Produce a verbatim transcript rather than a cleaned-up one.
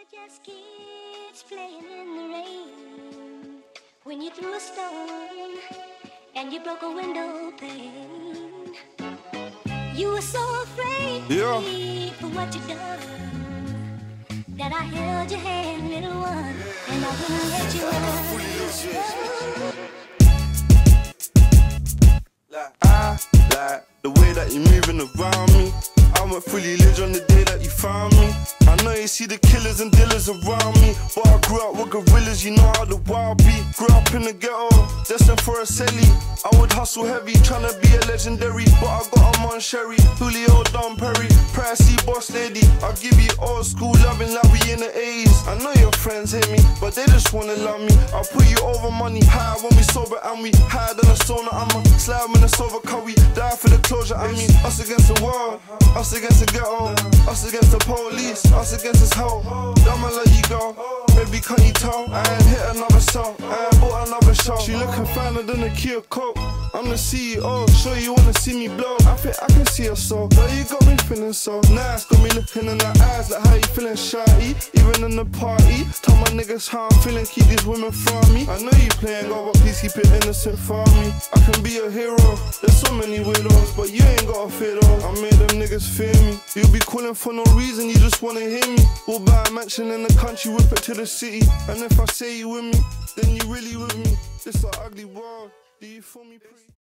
just kids playing in the rain. When you threw a stone and you broke a window pane, you were so afraid yeah. for what you done that I held your hand, little one, and I wouldn't let you run. I like the way that you're moving around me. I went fully lit on the day that you found me. I know you see the killers and dealers around me, but I grew up with gorillas, you know how the wild be. Grew up in the ghetto, destined for a celly. I would hustle heavy, tryna be a legendary, but I got a on Sherry, Julio, Don Perry, Pricey, Boss Lady. I'll give you old school loving like we in the eighties. I know your friends hate me, but they just wanna love me. I'll put you over money, high when we sober and we higher than a sauna. I'ma slide in a silver car, we die for the closure. I mean, us against the world, us against the ghetto, us against the police, us against this hoe. I'ma let you go, baby, can't you tell? I ain't hit another song, I ain't bought another show. She looking finer than a Kia Coke. I'm the C E O, sure you wanna see me blow. I think I can see her so, girl, you got me feeling so nice. Got me looking in her eyes like how you feeling shy. Even in the party, tell my niggas how I'm feeling, keep these women from me. I know you playing God, but please keep it innocent for me. I can be a hero, there's so many widows, but you ain't got a fit on. I made them niggas fear me. You be calling for no reason, you just wanna hear me. We'll buy a mansion in the country, whip it to the city. And if I say you with me, then you really with me. This an ugly world, do you feel me?